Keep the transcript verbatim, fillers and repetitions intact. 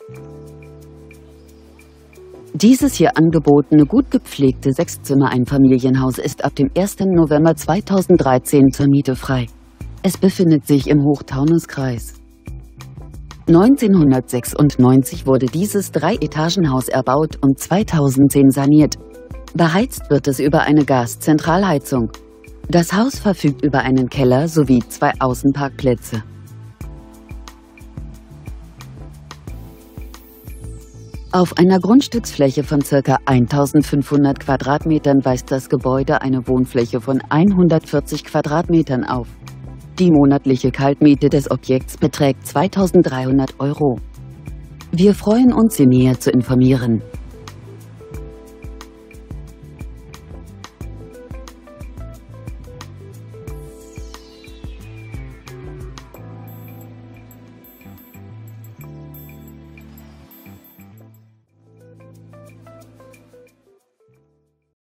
Dieses hier angebotene, gut gepflegte Sechszimmer-Einfamilienhaus ist ab dem ersten November zweitausenddreizehn zur Miete frei. Es befindet sich im Hochtaunuskreis. neunzehnhundertsechsundneunzig wurde dieses Drei-Etagen-Haus erbaut und zweitausendzehn saniert. Beheizt wird es über eine Gaszentralheizung. Das Haus verfügt über einen Keller sowie zwei Außenparkplätze. Auf einer Grundstücksfläche von ca. eintausendfünfhundert Quadratmetern weist das Gebäude eine Wohnfläche von hundertvierzig Quadratmetern auf. Die monatliche Kaltmiete des Objekts beträgt zweitausenddreihundert Euro. Wir freuen uns, Sie näher zu informieren.